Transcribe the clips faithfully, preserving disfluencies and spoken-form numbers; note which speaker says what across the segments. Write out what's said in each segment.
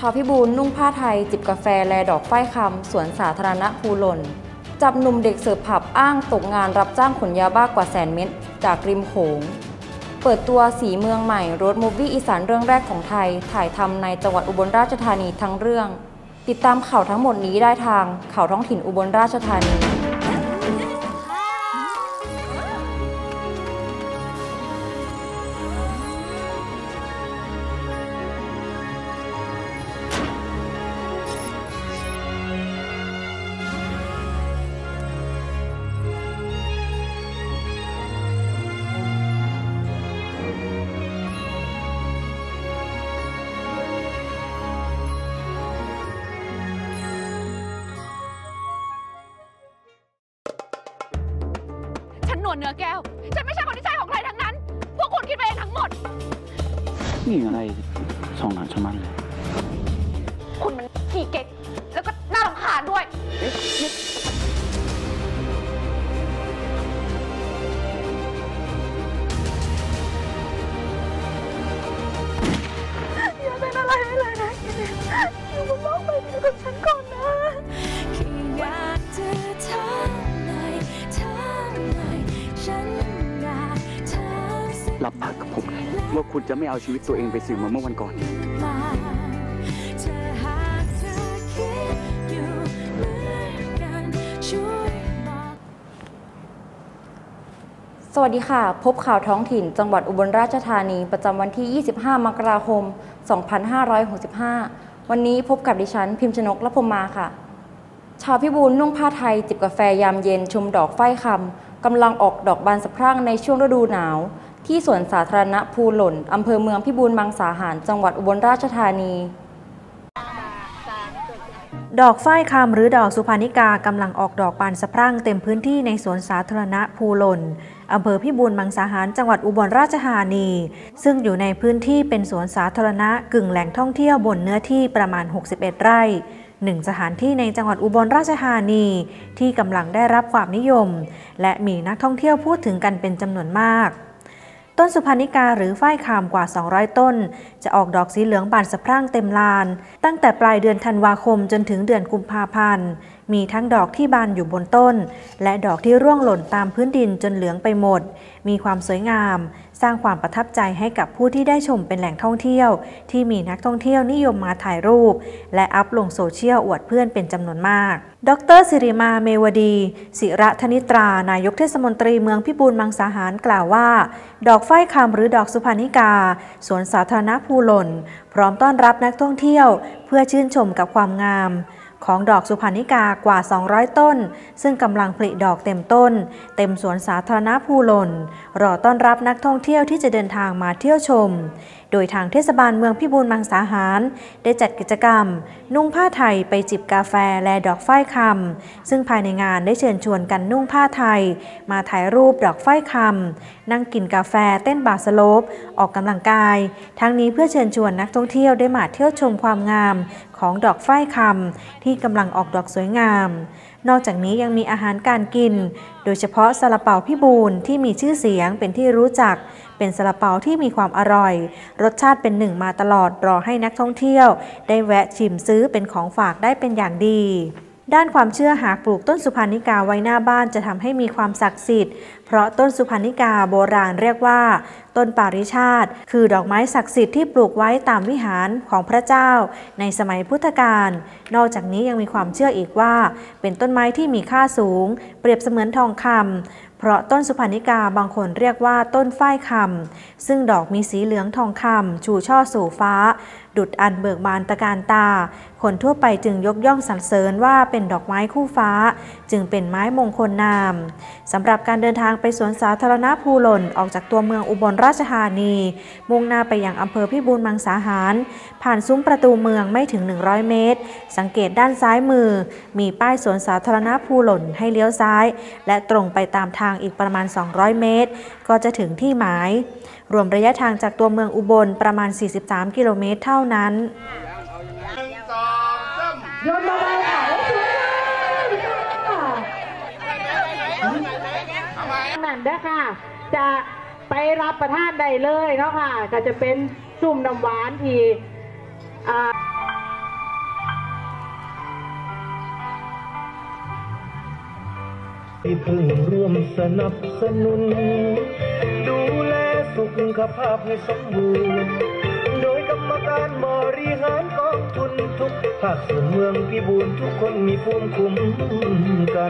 Speaker 1: าวพิบูลนุ่งผ้าไทยจิบกาแฟแลดอกฝ้ายคำสวนสาธารณะภูหล่นจับหนุ่มเด็กเสิร์ฟผับอ้างตกงานรับจ้างขนยาบ้ากว่าแสนเม็ดจากริมโขงเปิดตัวสีเมืองใหม่โรดมูฟวี่อีสานเรื่องแรกของไทยถ่ายทำในจังหวัดอุบลราชธานีทั้งเรื่องติดตามข่าวทั้งหมดนี้ได้ทางข่าวท้องถิ่นอุบลราชธานี
Speaker 2: นวลเนื้อแก้วฉันไม่ใช่คนที่ใช่ของใครทั้งนั้นพวกคุณคิดไปเองทั้งหมด
Speaker 3: นี่อะไรสองหนังชะมันเลย
Speaker 2: คุณมันขี้เก๊กแล้วก็น่ารำคาญด้วยอย่าเป็นอะไรให้เลยนะคิดอยู่บนโลกใบนี้กับฉันก่อนนะอยากจะทำไหนทำไหนฉันอยากทำ
Speaker 3: รับปากกับผมว่าคุณจะไม่เอาชีวิตตัวเองไปเสี่ยงเหมือนเมื่อวันก่อน
Speaker 1: สวัสดีค่ะพบข่าวท้องถิ่นจังหวัดอุบลราชธานีประจำวันที่ยี่สิบห้ามกราคมสองพันห้าร้อยหกสิบห้าวันนี้พบกับดิฉันพิมพ์ชนกละพมมาค่ะชาวพิบูลนุ่งผ้าไทยจิบกาแฟยามเย็นชมดอกฝ้ายคำกำลังออกดอกบานสะพรั่งในช่วงฤดูหนาวที่สวนสาธารณะภูหล่นอำเภอเมืองพิบูลมังสาหารจังหวัดอุบลราชธานี
Speaker 4: ดอกฝ้ายคำหรือดอกสุภานิกากำลังออกดอกบานสะพรั่งเต็มพื้นที่ในสวนสาธารณะภูหล่นอำเภอพิบูลมังสาหารจังหวัดอุบลราชธานีซึ่งอยู่ในพื้นที่เป็นสวนสาธารณะกึ่งแหล่งท่องเที่ยวบนเนื้อที่ประมาณหกสิบเอ็ดไร่หนึ่งสถานที่ในจังหวัดอุบลราชธานีที่กำลังได้รับความนิยมและมีนักท่องเที่ยวพูดถึงกันเป็นจำนวนมากต้นสุภานิกาหรือฝ้ายคำกว่าสองร้อยต้นจะออกดอกสีเหลืองบานสะพรั่งเต็มลานตั้งแต่ปลายเดือนธันวาคมจนถึงเดือนกุมภาพันธ์มีทั้งดอกที่บานอยู่บนต้นและดอกที่ร่วงหล่นตามพื้นดินจนเหลืองไปหมดมีความสวยงามสร้างความประทับใจให้กับผู้ที่ได้ชมเป็นแหล่งท่องเที่ยวที่มีนักท่องเที่ยวนิยมมาถ่ายรูปและอัพลงโซเชียลอวดเพื่อนเป็นจำนวนมากดร.สิริมาเมวดีศิระธนิตรานายกเทศมนตรีเมืองพิบูลมังสาหารกล่าวว่าดอกฝ้ายคำหรือดอกสุภานิกาสวนสาธารณะภูหล่นพร้อมต้อนรับนักท่องเที่ยวเพื่อชื่นชมกับความงามของดอกสุภานิกากว่าสองร้อยต้นซึ่งกำลังผลิดอกเต็มต้นเต็มสวนสาธารณะภูหล่นรอต้อนรับนักท่องเที่ยวที่จะเดินทางมาเที่ยวชมโดยทางเทศบาลเมืองพิบูลมังสาหารได้จัดกิจกรรมนุ่งผ้าไทยไปจิบกาแฟแลดอกฝ้ายคำซึ่งภายในงานได้เชิญชวนกันนุ่งผ้าไทยมาถ่ายรูปดอกฝ้ายคำนั่งกินกาแฟเต้นบาสโลปออกกำลังกายทั้งนี้เพื่อเชิญชวนนักท่องเที่ยวได้มาเที่ยวชมความงามของดอกฝ้ายคำที่กำลังออกดอกสวยงามนอกจากนี้ยังมีอาหารการกินโดยเฉพาะซาลาเปาพิบูลที่มีชื่อเสียงเป็นที่รู้จักเป็นซาลาเปาที่มีความอร่อยรสชาติเป็นหนึ่งมาตลอดรอให้นักท่องเที่ยวได้แวะชิมซื้อเป็นของฝากได้เป็นอย่างดีด้านความเชื่อหากปลูกต้นสุภานิกาไว้หน้าบ้านจะทำให้มีความศักดิ์สิทธิ์เพราะต้นสุภานิกาโบราณเรียกว่าต้นปาริชาติคือดอกไม้ศักดิ์สิทธิ์ที่ปลูกไว้ตามวิหารของพระเจ้าในสมัยพุทธกาลนอกจากนี้ยังมีความเชื่ออีกว่าเป็นต้นไม้ที่มีค่าสูงเปรียบเสมือนทองคำเพราะต้นสุภานิกาบางคนเรียกว่าต้นฝ้ายคำซึ่งดอกมีสีเหลืองทองคำชูช่อสู่ฟ้าดุจอันเบิกบานตะการตาคนทั่วไปจึงยกย่องสรรเสริญว่าเป็นดอกไม้คู่ฟ้าจึงเป็นไม้มงคลนามสำหรับการเดินทางไปสวนสาธารณะภูหล่นออกจากตัวเมืองอุบลราชธานีมุ่งหน้าไปยังอำเภอพิบูลมังสาหารผ่านซุ้มประตูเมืองไม่ถึงหนึ่งร้อยเมตรสังเกตด้านซ้ายมือมีป้ายสวนสาธารณะภูหล่นให้เลี้ยวซ้ายและตรงไปตามทางอีกประมาณสองร้อยเมตรก็จะถึงที่หมายรวมระยะทางจากตัวเมืองอุบลประมาณสี่สิบสามกิโลเมตรเท่านั้น
Speaker 5: โยนเบาๆค่ะแล้วถึงนั่นเด้อค่ะจะไปรับประทานได้เลยเนาะค่ะก็จะเป็นซุ่มน้ำหวานที่
Speaker 6: ที่พึ่งร่วมสนับสนุนดูแลสุขภาพให้สมบูรณ์โดยกรรมการบริหารกองทุนทุกภาคส่วนเมืองพิบูลทุกคนมีภูมิคุ้มกัน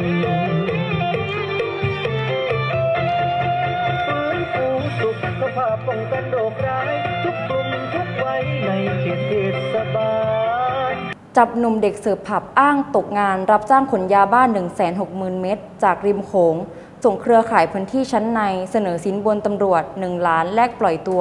Speaker 6: ฟื้นฟูสุขภาพป้องกันโรคร้ายทุกกลุ่มทุกวัยในเขตเทศบาล
Speaker 1: จับหนุ่มเด็กเสิร์ฟผับอ้างตกงานรับจ้างขนยาบ้า หนึ่งแสนหกหมื่น เม็ดจากริมโขงส่งเครือข่ายพื้นที่ชั้นในเสนอสินบนตำรวจหนึ่งล้านแลกปล่อยตัว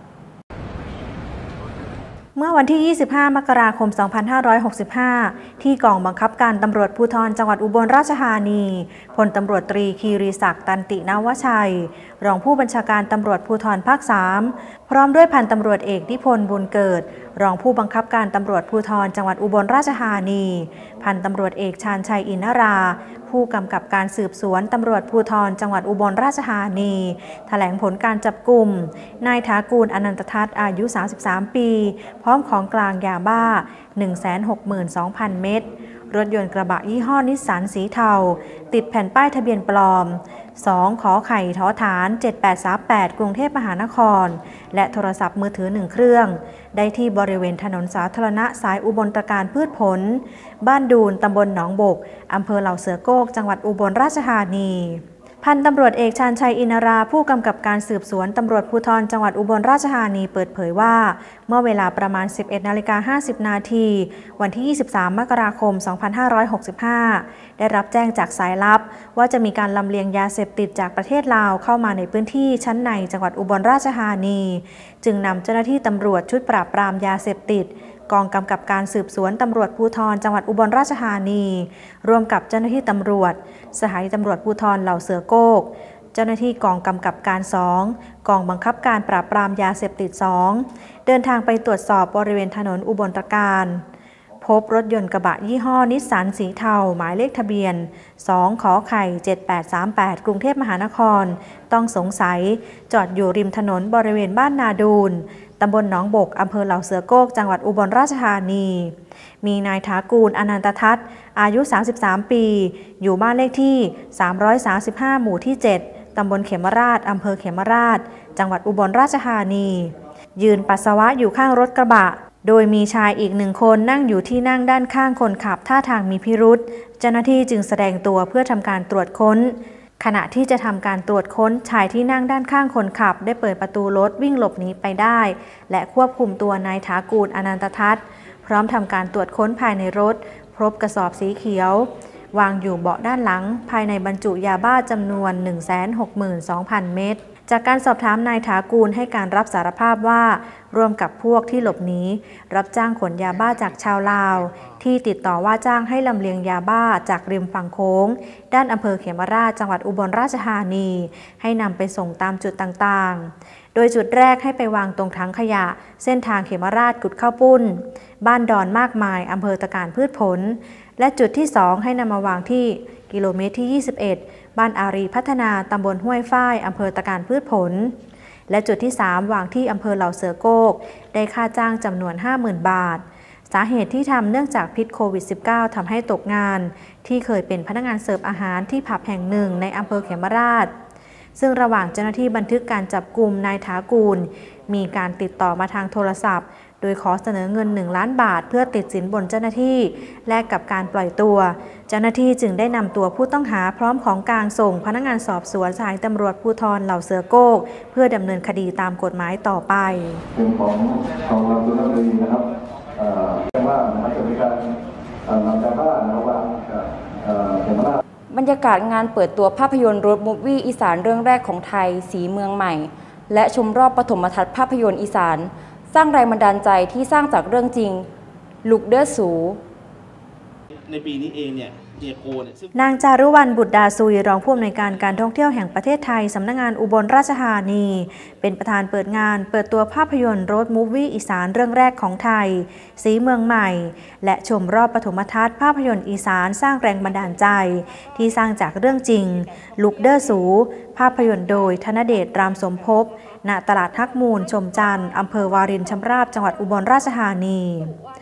Speaker 4: เมื่อวันที่ ยี่สิบห้า มกราคม สองพันห้าร้อยหกสิบห้า ที่กองบังคับการตำรวจภูธรจังหวัดอุบลราชธานีพลตำรวจตรีคีรีศักดิ์ตันตินวชัยรองผู้บัญชาการตำรวจภูธรภาค สาม พร้อมด้วยพันตำรวจเอกนิพนธ์บุญเกิดรองผู้บังคับการตำรวจภูธรจังหวัดอุบลราชธานีพันตำรวจเอกชาญชัยอินทราผู้กำกับการสืบสวนตำรวจภูธรจังหวัดอุบลราชธานีแถลงผลการจับกุมนายถากูลอนันตทัศน์อายุสามสิบสามปีพร้อมของกลางยาบ้า หนึ่งแสนหกหมื่นสองพัน เม็ดรถยนต์กระบะยี่ห้อนิสสันสีเทาติดแผ่นป้ายทะเบียนปลอมสองขอไข่ท้อฐานเจ็ดแปดสามแปดกรุงเทพมหานครและโทรศัพท์มือถือหนึ่งเครื่องได้ที่บริเวณถนนสาธารณะสายอุบลตรการพืชผลบ้านดูนตำบลหนองบกอำเภอเหล่าเสือโก้จังหวัดอุบลราชธานีพันตำรวจเอกชาญชัยอินทราผู้กำกับการสืบสวนตำรวจภูธรจังหวัดอุบลราชธานีเปิดเผยว่าเมื่อเวลาประมาณ สิบเอ็ดนาฬิกาห้าสิบ นาทีวันที่ ยี่สิบสาม มกราคม สองพันห้าร้อยหกสิบห้า ได้รับแจ้งจากสายลับว่าจะมีการลำเลียงยาเสพติดจากประเทศลาวเข้ามาในพื้นที่ชั้นในจังหวัดอุบลราชธานีจึงนำเจ้าหน้าที่ตำรวจชุดปราบปรามยาเสพติดกองกำกับการสืบสวนตำรวจภูธรจังหวัดอุบลราชธานีร่วมกับเจ้าหน้าที่ตำรวจสถานีตำรวจภูธรเหล่าเสือโก้เจ้าหน้าที่กองกำกับการสองกองบังคับการปราบปรามยาเสพติดสองเดินทางไปตรวจสอบบริเวณถนนอุบลตรการพบรถยนต์กระบะยี่ห้อนิสสันสีเทาหมายเลขทะเบียนสองขอไข่เจ็ดแปดสามแปดกรุงเทพมหานครต้องสงสัยจอดอยู่ริมถนนบริเวณบ้านนาดูนตำบลหนองบกอำเภอเหล่าเสือโก้จังหวัดอุบลราชธานีมีนายถากูลอนันตทัศน์อายุสามสิบสามปีอยู่บ้านเลขที่สามร้อยสามสิบห้าหมู่ที่เจ็ดตำบลเขมราชอำเภอเขมราชจังหวัดอุบลราชธานียืนปัสสาวะอยู่ข้างรถกระบะโดยมีชายอีกหนึ่งคนนั่งอยู่ที่นั่งด้านข้างคนขับท่าทางมีพิรุธเจ้าหน้าที่จึงแสดงตัวเพื่อทำการตรวจค้นขณะที่จะทำการตรวจค้นชายที่นั่งด้านข้างคนขับได้เปิดประตูรถวิ่งหลบหนีไปได้และควบคุมตัวนายถากูลอนันตทัศน์พร้อมทำการตรวจค้นภายในรถพบกระสอบสีเขียววางอยู่เบาะด้านหลังภายในบรรจุยาบ้าจำนวน หนึ่งแสนหกหมื่นสองพัน เม็ดจากการสอบถามนายถากูลให้การรับสารภาพว่าร่วมกับพวกที่หลบหนีรับจ้างขนยาบ้าจากชาวลาวที่ติดต่อว่าจ้างให้ลำเลียงยาบ้าจากริมฝั่งโค้งด้านอำเภอเขมราชจังหวัดอุบลราชธานีให้นำไปส่งตามจุดต่างๆโดยจุดแรกให้ไปวางตรงถังขยะเส้นทางเขมราชกุดข้าวปุ้นบ้านดอนมากมายอำเภอตะการพืชผลและจุดที่สองให้นำมาวางที่กิโลเมตรที่ยี่สิบเอ็ดบ้านอารีพัฒนาตำบลห้วยฝ้ายอำเภอตะการพืชผลและจุดที่สามวางที่อำเภอเหล่าเสือโก้ได้ค่าจ้างจำนวน ห้าหมื่น บาทสาเหตุที่ทำเนื่องจากพิษโควิด สิบเก้า ทำให้ตกงานที่เคยเป็นพนักงานเสิร์ฟอาหารที่ผับแห่งหนึ่งในอำเภอเขมราชซึ่งระหว่างเจ้าหน้าที่บันทึกการจับกุมนายถากูลมีการติดต่อมาทางโทรศัพท์โดยขอเสนอเงินหนึ่งล้านบาทเพื่อติดสินบนเจ้าหน้าที่แลกกับการปล่อยตัวเจ้าหน้าที่จึงได้นำตัวผู้ต้องหาพร้อมของกลางส่งพนักงานสอบสวนสถานีตำรวจภูธรเหล่าเสือโก้เพื่อดำเนินคดีตามกฎหมายต่อไป
Speaker 7: เป็นของกองทัพสุนทรีนะครับเอ่อเรียกว่านะครับจะมีการนำยาบ้านะครับว่าเอ่อเขมราช
Speaker 1: บรรยากาศงานเปิดตัวภาพยนตร์โรดมูฟวี่อีสานเรื่องแรกของไทยสีเมืองใหม่และชมรอบปฐมทัศน์ภาพยนตร์อีสานสร้างแรงบันดาลใจที่สร้างจากเรื่องจริงลูกเดอร์สู
Speaker 8: ในปีนี้เองเนี่ยเดียโกเนี่ย
Speaker 4: นางจารุวรรณบุตรดาซุยรองผู้อำนวยการการท่องเที่ยวแห่งประเทศไทยสำนักงานอุบลราชธานีเป็นประธานเปิดงานเปิดตัวภาพยนตร์โรดมูฟวี่อีสานเรื่องแรกของไทยสีเมืองใหม่และชมรอบปฐมทัศน์ภาพยนตร์อีสานสร้างแรงบันดาลใจที่สร้างจากเรื่องจริงลูกเดอร์สูภาพยนตร์โดยธนเดชรามสมภพณตลาดฮักมูลชมจันทร์อำเภอวารินชำราบจังหวัดอุบลราชธานีส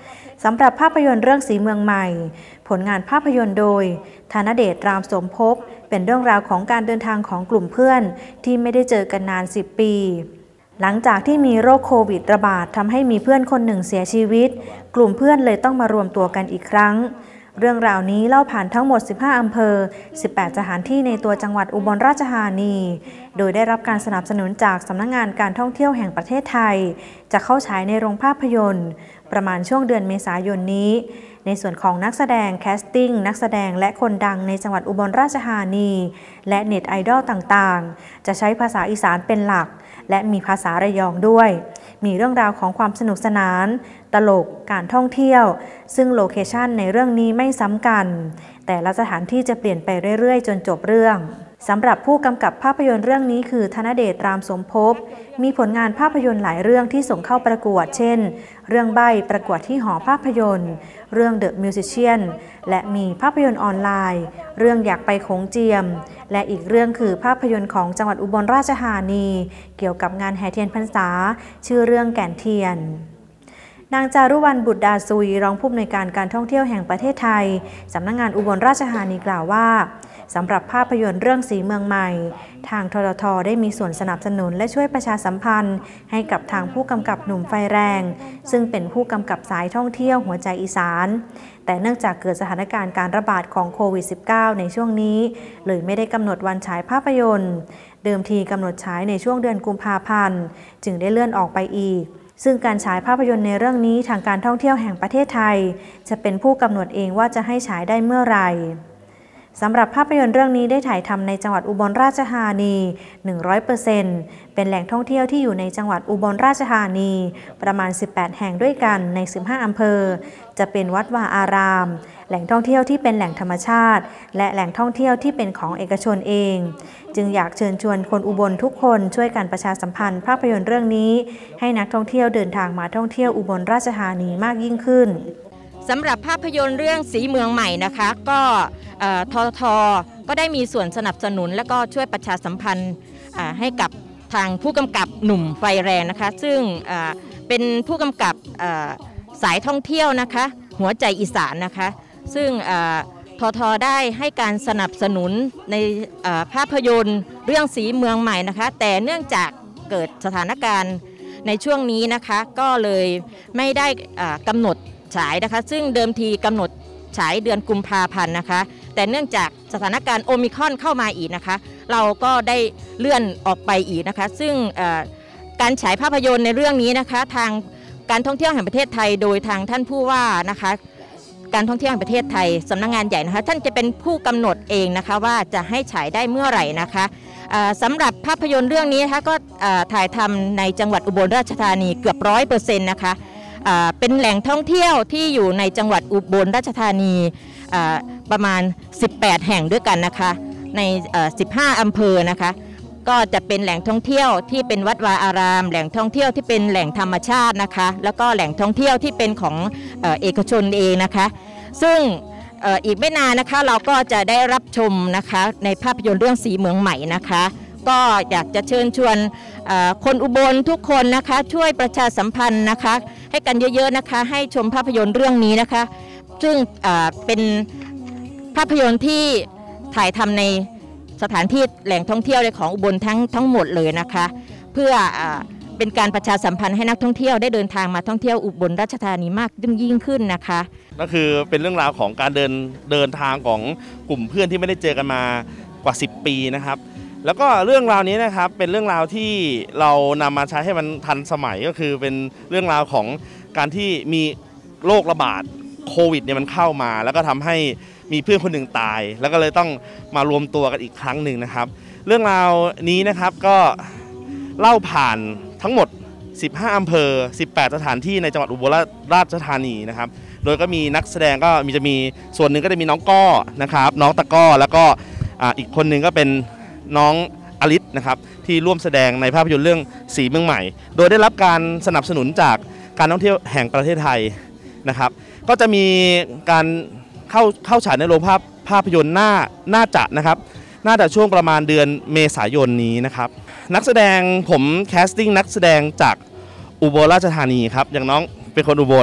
Speaker 4: สำหรับภาพยนตร์เรื่องสีเมืองใหม่ผลงานภาพยนตร์โดยธนเดช รามสมภพเป็นเรื่องราวของการเดินทางของกลุ่มเพื่อนที่ไม่ได้เจอกันนานสิบปีหลังจากที่มีโรคโควิดระบาดทำให้มีเพื่อนคนหนึ่งเสียชีวิตกลุ่มเพื่อนเลยต้องมารวมตัวกันอีกครั้งเรื่องราวนี้เล่าผ่านทั้งหมดสิบห้าอำเภอสิบแปดสถานที่ในตัวจังหวัดอุบลราชธานีโดยได้รับการสนับสนุนจากสำนักงานการท่องเที่ยวแห่งประเทศไทยจะเข้าฉายในโรงภาพยนตร์ประมาณช่วงเดือนเมษายนนี้ในส่วนของนักแสดงแคสติ้งนักแสดงและคนดังในจังหวัดอุบลราชธานีและเน็ตไอดอลต่างๆจะใช้ภาษาอีสานเป็นหลักและมีภาษาระยองด้วยมีเรื่องราวของความสนุกสนานตลกการท่องเที่ยวซึ่งโลเคชันในเรื่องนี้ไม่ซ้ำกันแต่ละสถานที่จะเปลี่ยนไปเรื่อยๆจนจบเรื่องสำหรับผู้กำกับภาพยนตร์เรื่องนี้คือธนเดช รามสมภพมีผลงานภาพยนตร์หลายเรื่องที่ส่งเข้าประกวดเช่นเรื่องใบ้ประกวดที่หอภาพยนตร์เรื่อง The Musician และมีภาพยนตร์ออนไลน์เรื่องอยากไปโขงเจียมและอีกเรื่องคือภาพยนตร์ของจังหวัดอุบลราชธานีเกี่ยวกับงานแห่เทียนพรรษาชื่อเรื่องแก่นเทียนนางจารุวรรณ บุตรดาซุยรองผู้อำนวยการการท่องเที่ยวแห่งประเทศไทยสำนักงานอุบลราชธานีกล่าวว่าสำหรับภาพยนตร์เรื่องสีเมืองใหม่ทางททท.ได้มีส่วนสนับสนุนและช่วยประชาสัมพันธ์ให้กับทางผู้กำกับหนุ่มไฟแรงซึ่งเป็นผู้กำกับสายท่องเที่ยวหัวใจอีสานแต่เนื่องจากเกิดสถานการณ์การระบาดของโควิด สิบเก้า ในช่วงนี้เลยไม่ได้กำหนดวันฉายภาพยนตร์เดิมทีกำหนดฉายในช่วงเดือนกุมภาพันธ์จึงได้เลื่อนออกไปอีกซึ่งการฉายภาพยนตร์ในเรื่องนี้ทางการท่องเที่ยวแห่งประเทศไทยจะเป็นผู้กำหนดเองว่าจะให้ฉายได้เมื่อไหร่สำหรับภาพยนตร์เรื่องนี้ได้ถ่ายทำในจังหวัดอุบลราชธานี หนึ่งร้อยเปอร์เซ็นต์ เป็นแหล่งท่องเที่ยวที่อยู่ในจังหวัดอุบลราชธานีประมาณสิบแปดแห่งด้วยกันในสิบห้าอำเภอจะเป็นวัดวาอารามแหล่งท่องเที่ยวที่เป็นแหล่งธรรมชาติและแหล่งท่องเที่ยวที่เป็นของเอกชนเองจึงอยากเชิญชวนคนอุบลทุกคนช่วยกันประชาสัมพันธ์ภาพยนตร์เรื่องนี้ให้นักท่องเที่ยวเดินทางมาท่องเที่ยวอุบลราชธานีมากยิ่งขึ้น
Speaker 9: สำหรับภาพยนตร์เรื่องสีเมืองใหม่นะคะก็ททท.ก็ได้มีส่วนสนับสนุนและก็ช่วยประชาสัมพันธ์ให้กับทางผู้กำกับหนุ่มไฟแรงนะคะซึ่งเป็นผู้กำกับสายท่องเที่ยวนะคะหัวใจอีสานนะคะซึ่งททท.ได้ให้การสนับสนุนในภาพยนตร์เรื่องสีเมืองใหม่นะคะแต่เนื่องจากเกิดสถานการณ์ในช่วงนี้นะคะก็เลยไม่ได้กำหนดฉายนะคะซึ่งเดิมทีกำหนดฉายเดือนกุมภาพันธ์นะคะแต่เนื่องจากสถานการณ์โอมิครอนเข้ามาอีกนะคะเราก็ได้เลื่อนออกไปอีกนะคะซึ่งการฉายภาพยนตร์ในเรื่องนี้นะคะทางการท่องเที่ยวแห่งประเทศไทยโดยทางท่านผู้ว่านะคะการท่องเที่ยวแห่งประเทศไทยสำนักงานใหญ่นะคะท่านจะเป็นผู้กำหนดเองนะคะว่าจะให้ฉายได้เมื่อไหร่นะคะสำหรับภาพยนตร์เรื่องนี้นะคะก็ถ่ายทำในจังหวัดอุบลราชธานีเกือบร้อยเปอร์เซ็นต์นะคะเป็นแหล่งท่องเที่ยวที่อยู่ในจังหวัดอุบลราชธานีประมาณสิบแปดแห่งด้วยกันนะคะในสิบห้าอำเภอนะคะก็จะเป็นแหล่งท่องเที่ยวที่เป็นวัดวาอารามแหล่งท่องเที่ยวที่เป็นแหล่งธรรมชาตินะคะแล้วก็แหล่งท่องเที่ยวที่เป็นของเอกชนเองนะคะซึ่งอีกไม่นานนะคะเราก็จะได้รับชมนะคะในภาพยนตร์เรื่องสีเมืองใหม่นะคะก็อยากจะเชิญชวนคนอุบลทุกคนนะคะช่วยประชาสัมพันธ์นะคะให้กันเยอะๆนะคะให้ชมภาพยนตร์เรื่องนี้นะคะซึ่งเป็นภาพยนตร์ที่ถ่ายทำในสถานที่แหล่งท่องเที่ยวของอุบลทั้งทั้งหมดเลยนะคะเพื่อเป็นการประชาสัมพันธ์ให้นักท่องเที่ยวได้เดินทางมาท่องเที่ยวอุบลราชธานีมากยิ่งขึ้นนะคะ
Speaker 8: ก็คือเป็นเรื่องราวของการเดินเดินทางของกลุ่มเพื่อนที่ไม่ได้เจอกันมากว่าสิบปีนะครับแล้วก็เรื่องราวนี้นะครับเป็นเรื่องราวที่เรานำมาใช้ให้มันทันสมัยก็คือเป็นเรื่องราวของการที่มีโรคระบาดโควิดเนี่ยมันเข้ามาแล้วก็ทำให้มีเพื่อนคนหนึ่งตายแล้วก็เลยต้องมารวมตัวกันอีกครั้งหนึ่งนะครับเรื่องราวนี้นะครับก็เล่าผ่านทั้งหมดสิบห้าอำเภอสิบแปดสถานที่ในจังหวัดอุบลราชธานีนะครับโดยก็มีนักแสดงก็มีจะมีส่วนหนึ่งก็จะมีน้องก้อนะครับน้องตะก้อแล้วก็อีกคนหนึ่งก็เป็นน้องอลิศนะครับที่ร่วมแสดงในภาพยนตร์เรื่องสีเมืองใหม่โดยได้รับการสนับสนุนจากการท่องเที่ยวแห่งประเทศไทยนะครับก็จะมีการเข้าเข้าฉายในโรงภาพภาพยนตร์หน้าน่าจะนะครับน่าจะช่วงประมาณเดือนเมษายนนี้นะครับนักแสดงผมแคสติ้งนักแสดงจากอุบลราชธานีครับอย่างน้องเป็นคนอุบล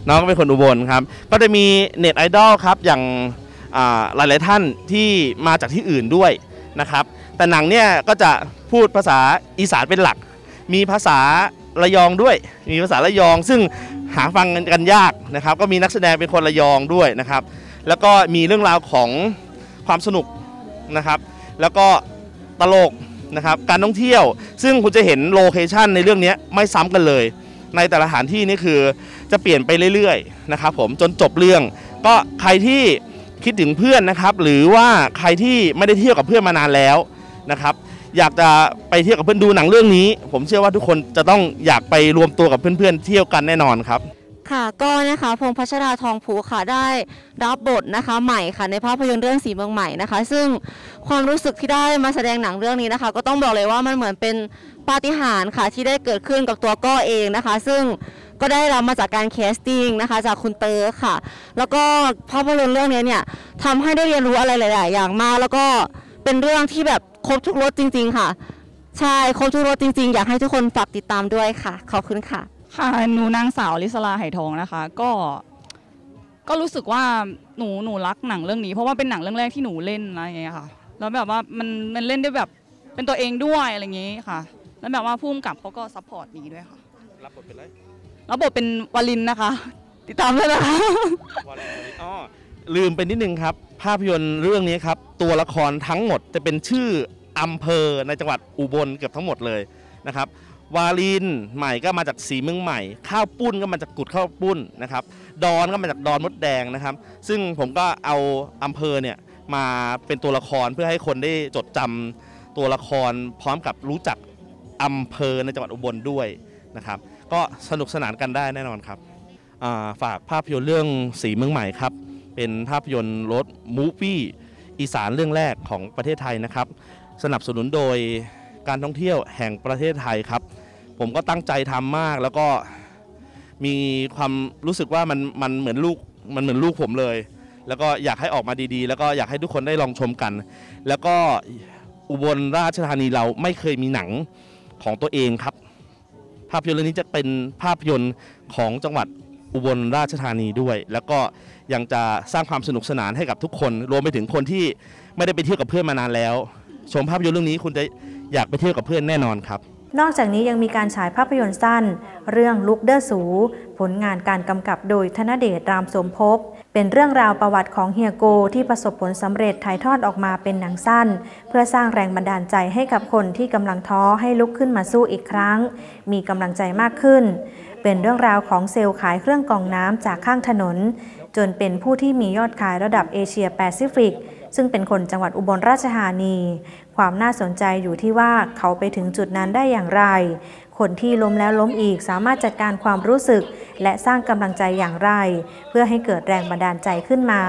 Speaker 8: น้องก็เป็นคนอุบลครับก็จะมีเน็ตไอดอลครับอย่างหลายๆท่านที่มาจากที่อื่นด้วยนะครับแต่หนังเนี่ยก็จะพูดภาษาอีสานเป็นหลักมีภาษาระยองด้วยมีภาษาระยองซึ่งหาฟังกันยากนะครับก็มีนักแสดงเป็นคนระยองด้วยนะครับแล้วก็มีเรื่องราวของความสนุกนะครับแล้วก็ตลกนะครับการท่องเที่ยวซึ่งคุณจะเห็นโลเคชั่นในเรื่องนี้ไม่ซ้ำกันเลยในแต่ละสถานที่นี่คือจะเปลี่ยนไปเรื่อยๆนะครับผมจนจบเรื่องก็ใครที่คิดถึงเพื่อนนะครับหรือว่าใครที่ไม่ได้เที่ยวกับเพื่อนมานานแล้วนะครับอยากจะไปเที่ยวกับเพื่อนดูหนังเรื่องนี้ผมเชื่อว่าทุกคนจะต้องอยากไปรวมตัวกับเพื่อนๆเที่ยวกันแน่นอนครับ
Speaker 1: ค่ะก็นะคะพงษ์พัชราทองภูค่ะได้รับบทนะคะใหม่ค่ะในภาพยนตร์เรื่องสีเมืองใหม่นะคะซึ่งความรู้สึกที่ได้มาแสดงหนังเรื่องนี้นะคะก็ต้องบอกเลยว่ามันเหมือนเป็นปาฏิหาริย์ค่ะที่ได้เกิดขึ้นกับตัวก้อเองนะคะซึ่งก็ได้รับมาจากการแคสติ้งนะคะจากคุณเตอร์ค่ะแล้วก็ภาพยนตร์เรื่องนี้เนี่ยทำให้ได้เรียนรู้อะไรหลายๆอย่างมากแล้วก็เป็นเรื่องที่แบบครบทุกรสจริงๆค่ะใช่ครบทุกรสจริงๆอยากให้ทุกคนฝากติดตามด้วยค่ะขอบคุณค่ะ
Speaker 10: ค่ะหนูนางสาวลิศราไหทองนะคะก็ก็รู้สึกว่าหนูหนูรักหนังเรื่องนี้เพราะว่าเป็นหนังเรื่องแรกที่หนูเล่นอะไรอย่างเงี้ยค่ะแล้วแบบว่ามันมันเล่นได้แบบเป็นตัวเองด้วยอะไรอย่างงี้ค่ะแล้วแบบว่าผู้กำกับเขาก็ซัพพอร์ตดีด้วยค่ะ
Speaker 8: รับบทเป็นอะไร
Speaker 10: รับบทเป็นวลินนะคะติดตามด้วยนะคะ
Speaker 8: วลินอ๋อลืมไปนิดนึงครับภาพยนตร์เรื่องนี้ครับตัวละครทั้งหมดจะเป็นชื่ออำเภอในจังหวัดอุบลเกือบทั้งหมดเลยนะครับวาลินใหม่ก็มาจากสีเมืองใหม่ข้าวปุ้นก็มาจากกุดข้าวปุ้นนะครับดอนก็มาจากดอนมดแดงนะครับซึ่งผมก็เอาอำเภอเนี่ยมาเป็นตัวละครเพื่อให้คนได้จดจำตัวละครพร้อมกับรู้จักอำเภอในจังหวัดอุบลด้วยนะครับก็สนุกสนานกันได้แน่นอนครับฝากภาพยนตร์เรื่องสีเมืองใหม่ครับเป็นภาพยนตร์รถมูฟวี่อีสานเรื่องแรกของประเทศไทยนะครับสนับสนุนโดยการท่องเที่ยวแห่งประเทศไทยครับผมก็ตั้งใจทำมากแล้วก็มีความรู้สึกว่ามันมันเหมือนลูกมันเหมือนลูกผมเลยแล้วก็อยากให้ออกมาดีๆแล้วก็อยากให้ทุกคนได้ลองชมกันแล้วก็อุบลราชธานีเราไม่เคยมีหนังของตัวเองครับภาพยนตร์เรื่องนี้จะเป็นภาพยนตร์ของจังหวัดอุบลราชธานีด้วยแล้วก็ยังจะสร้างความสนุกสนานให้กับทุกคนรวมไปถึงคนที่ไม่ได้ไปเที่ยวกับเพื่อนมานานแล้วชมภาพยนตร์เรื่องนี้คุณจะอยากไปเที่ยวกับเพื่อนแน่นอนครับ
Speaker 4: นอกจากนี้ยังมีการฉายภาพยนตร์สั้นเรื่องลุกเดอร์สูผลงานการกำกับโดยธนเดชรามสมภพเป็นเรื่องราวประวัติของเฮียโกที่ประสบผลสำเร็จถ่ายทอดออกมาเป็นหนังสั้นเพื่อสร้างแรงบันดาลใจให้กับคนที่กำลังท้อให้ลุกขึ้นมาสู้อีกครั้งมีกำลังใจมากขึ้นเป็นเรื่องราวของเซลล์ขายเครื่องกรองน้ำจากข้างถนนจนเป็นผู้ที่มียอดขายระดับเอเชียแปซิฟิกซึ่งเป็นคนจังหวัดอุบลราชธานีความน่าสนใจอยู่ที่ว่าเขาไปถึงจุดนั้นได้อย่างไรคนที่ล้มแล้วล้มอีกสามารถจัดการความรู้สึกและสร้างกำลังใจอย่างไรเพื่อให้เกิดแรงบันดาลใจขึ้นมา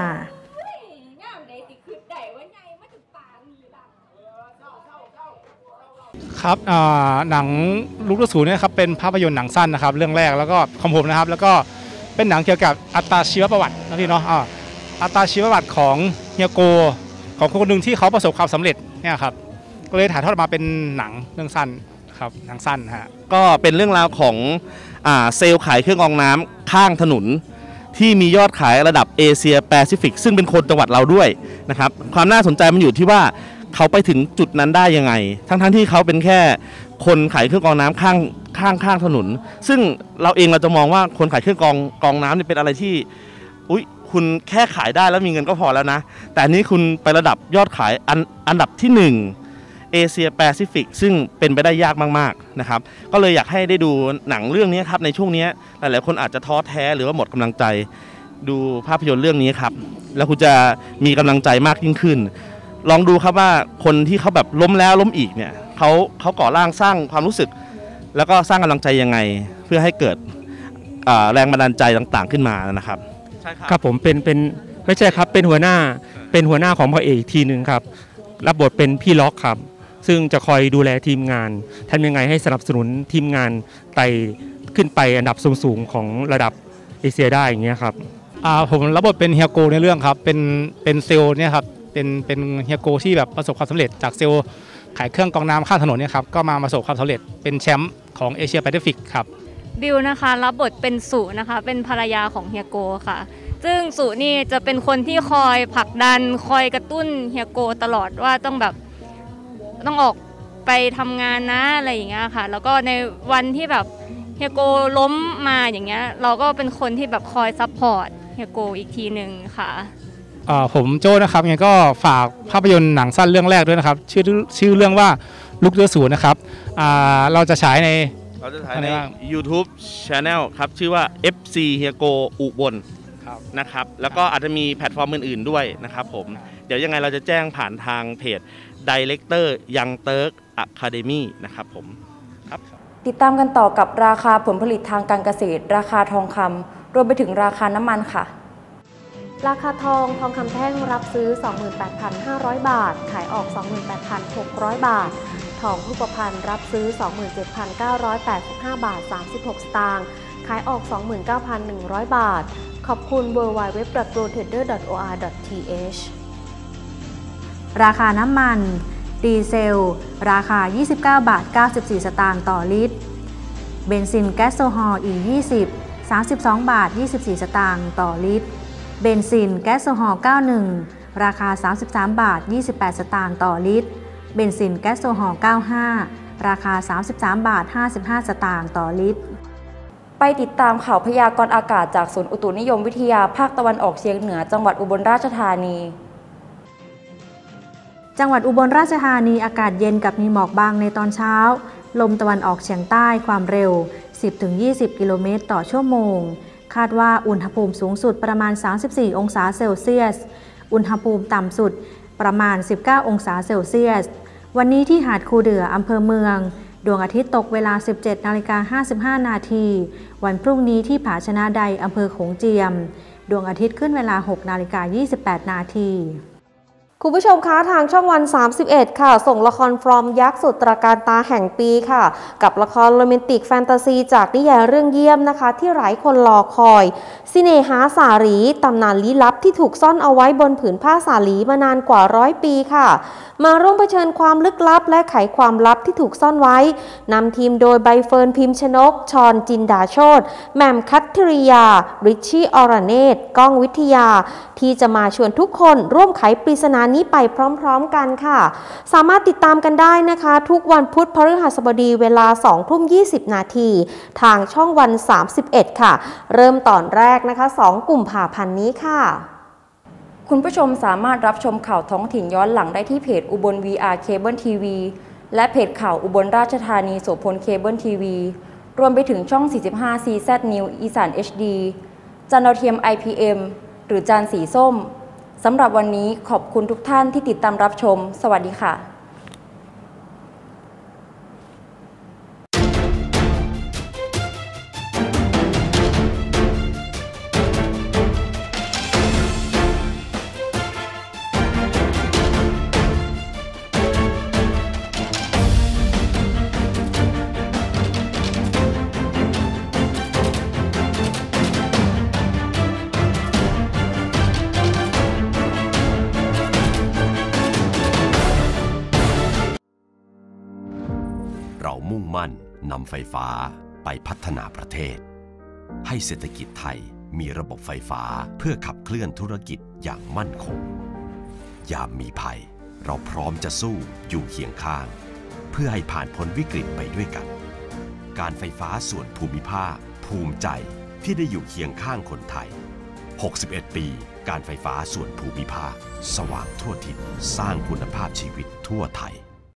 Speaker 11: ครับหนังลุกเดอร์สูเนี่ยครับเป็นภาพยนตร์หนังสั้นนะครับเรื่องแรกแล้วก็ของผมนะครับแล้วก็เป็นหนังเกี่ยวกับอัตชีวประวัตินะพี่เนาะอัตชีวประวัติของเฮียโกของคนหนึ่งที่เขาประสบความสำเร็จเนี่ยครับก็เลยถ่ายทอดมาเป็นหนังเรื่องสั้นครับหนังสั้นฮะ
Speaker 8: ก็เป็นเรื่องราวของอ่าเซลล์ขายเครื่องกรองน้ำข้างถนนที่มียอดขายระดับเอเชียแปซิฟิกซึ่งเป็นคนจังหวัดเราด้วยนะครับความน่าสนใจมันอยู่ที่ว่าเขาไปถึงจุดนั้นได้ยังไงทั้งทั้งที่เขาเป็นแค่คนขายเครื่องกรองน้ำข้างข้างข้างถนนซึ่งเราเองเราจะมองว่าคนขายเครื่องกรองกรองน้ำนี่เป็นอะไรที่อุ๊ยคุณแค่ขายได้แล้วมีเงินก็พอแล้วนะแต่อันนี้คุณไประดับยอดขายอันอันดับที่หนึ่งเอเชียแปซิฟิกซึ่งเป็นไปได้ยากมากๆนะครับก็เลยอยากให้ได้ดูหนังเรื่องนี้ครับในช่วงนี้หลายๆคนอาจจะท้อแท้หรือว่าหมดกำลังใจดูภาพยนตร์เรื่องนี้ครับแล้วคุณจะมีกำลังใจมากยิ่งขึ้นลองดูครับว่าคนที่เขาแบบล้มแล้วล้มอีกเนี่ยเขาเขาก่อร่างสร้างความรู้สึกแล้วก็สร้างกำลังใจยังไงเพื่อให้เกิดแรงบันดาลใจต่างๆขึ้นมานะครับ
Speaker 11: ใช่ครับครับผมเป็นเป็นไม่ใช่ครับเป็นหัวหน้าเป็นหัวหน้าของพระเอกทีนึงครับรับบทเป็นพี่ล็อกครับซึ่งจะคอยดูแลทีมงานทำยังไงให้สนับสนุนทีมงานไต่ขึ้นไปอันดับสูงๆของระดับเอเชียได้อย่างเงี้ยครับอ่าผมรับบทเป็นเฮียโกในเรื่องครับเป็นเป็นเซลล์เนี่ยครับเป็นเป็นเฮียโกที่แบบประสบความสำเร็จจากเซลล์ขายเครื่องกรองน้ำข้างถนนเนี่ยครับก็มาประสบความสำเร็จเป็นแชมป์ของเอเชียแปซิฟิกครับ
Speaker 12: บิวนะคะรับบทเป็นสุนะคะเป็นภรรยาของเฮียโกค่ะซึ่งสุนี่จะเป็นคนที่คอยผลักดันคอยกระตุ้นเฮียโกตลอดว่าต้องแบบต้องออกไปทำงานนะอะไรอย่างเงี้ยค่ะแล้วก็ในวันที่แบบเฮียโกล้มมาอย่างเงี้ยเราก็เป็นคนที่แบบคอยซัพพอร์ตเฮียโกอีกทีหนึ่งค่ะ
Speaker 13: ผมโจ้นะครับงั้นก็ฝากภาพยนตร์หนังสั้นเรื่องแรกด้วยนะครับชื่อชื่อเรื่องว่าลุกเดือดศูนย์นะครับเราจะฉายใน
Speaker 8: เราจะฉายใน YouTube Channel ครับชื่อว่า เอฟ ซี เฮียโกอุบลนะครับแล้วก็อาจจะมีแพลตฟอร์มอื่นๆด้วยนะครับผมเดี๋ยวยังไงเราจะแจ้งผ่านทางเพจ Director Young Turk Academy นะครับผมครับ
Speaker 1: ติดตามกันต่อกับราคาผลผลิตทางการเกษตรราคาทองคำรวมไปถึงราคาน้ำมันค่ะ
Speaker 14: ราคาทองทองคำแท่งรับซื้อ สองหมื่นแปดพันห้าร้อย บาทขายออก สองหมื่นแปดพันหกร้อย บาททองรูปพรรณรับซื้อ สองหมื่นเจ็ดพันเก้าร้อยแปดสิบห้า บาทสามสิบหกสตางค์ขายออก สองหมื่นเก้าพันหนึ่งร้อย บาทขอบคุณ ดับเบิลยู ดับเบิลยู ดับเบิลยู ดอท โกลด์ เทรดเดอร์ ดอท โอ อาร์ ดอท ที เอช
Speaker 4: ราคาน้ำมันดีเซลราคายี่สิบเก้าบาทเก้าสิบสี่สตางค์ต่อลิตรเบนซินแก๊สโซฮอล์ อี ยี่สิบ สามสิบสองบาทยี่สิบสี่สตางค์ต่อลิตรเบนซินแก๊สโซฮอล์ เก้าสิบเอ็ด ราคาสามสิบสามบาทยี่สิบแปดสตางค์ต่อลิตรเบนซินแก๊สโซฮอล์ เก้าสิบห้า ราคาสามสิบสามบาทห้าสิบห้าสตางค์ต่อลิตร
Speaker 1: ไปติดตามข่าวพยากรณ์อากาศจากศูนย์อุตุนิยมวิทยาภาคตะวันออกเฉียงเหนือจังหวัดอุบลราชธานี
Speaker 4: จังหวัดอุบลราชธานีอากาศเย็นกับมีหมอกบางในตอนเช้าลมตะวันออกเฉียงใต้ความเร็ว สิบถึงยี่สิบ กิโลเมตรต่อชั่วโมงคาดว่าอุณหภูมิสูงสุดประมาณสามสิบสี่องศาเซลเซียสอุณหภูมิต่ำสุดประมาณสิบเก้าองศาเซลเซียสวันนี้ที่หาดคูเดืออำเภอเมืองดวงอาทิตย์ตกเวลา สิบเจ็ดนาฬิกาห้าสิบห้า นาทีวันพรุ่งนี้ที่ผาชนะใดอำเภอโขงเจียมดวงอาทิตย์ขึ้นเวลา หกนาฬิกายี่สิบแปด นาที
Speaker 14: คุณผู้ชมคะทางช่องวันสามสิบเอ็ดค่ะส่งละครฟรอมยักษ์สุดตระการตาแห่งปีค่ะกับละครโรแมนติกแฟนตาซีจากนิยายเรื่องเยี่ยมนะคะที่หลายคนรอคอยสิเนหาสาลีตำนานลี้ลับที่ถูกซ่อนเอาไว้บนผืนผ้าสาลีมานานกว่าร้อยปีค่ะมาร่วมเผชิญความลึกลับและไขความลับที่ถูกซ่อนไว้นำทีมโดยใบเฟิร์นพิมชนกชรจินดาโชติแหม่มคัทธริยาริชชี่อรเนตก้องวิทยาที่จะมาชวนทุกคนร่วมไขปริศนานี้ไปพร้อมๆกันค่ะสามารถติดตามกันได้นะคะทุกวันพุธพฤหัสบดีเวลา สองทุ่มยี่สิบ นาทีทางช่องวันสามสิบเอ็ดค่ะเริ่มตอนแรกนะคะสองกุมภาพันธ์นี้ค่ะ
Speaker 1: คุณผู้ชมสามารถรับชมข่าวท้องถิ่นย้อนหลังได้ที่เพจอุบล วี อาร์ เคเบิล ที วี และเพจข่าวอุบลราชธานีโสพลเคเบิลทีวีรวมไปถึงช่อง สี่สิบห้า ซี แซด News อีสาน เอช ดี จานดาวเทียม ไอ พี เอ็ม หรือจานสีส้มสำหรับวันนี้ขอบคุณทุกท่านที่ติดตามรับชมสวัสดีค่ะ
Speaker 15: เรามุ่งมั่นนำไฟฟ้าไปพัฒนาประเทศให้เศรษฐกิจไทยมีระบบไฟฟ้าเพื่อขับเคลื่อนธุรกิจอย่างมั่นคงยามมีภัยเราพร้อมจะสู้อยู่เคียงข้างเพื่อให้ผ่านพ้นวิกฤตไปด้วยกันการไฟฟ้าส่วนภูมิภาคภูมิใจที่ได้อยู่เคียงข้างคนไทยหกสิบเอ็ดปีการไฟฟ้าส่วนภูมิภาคสว่างทั่วทิศสร้างคุณภาพชีวิตทั่วไทย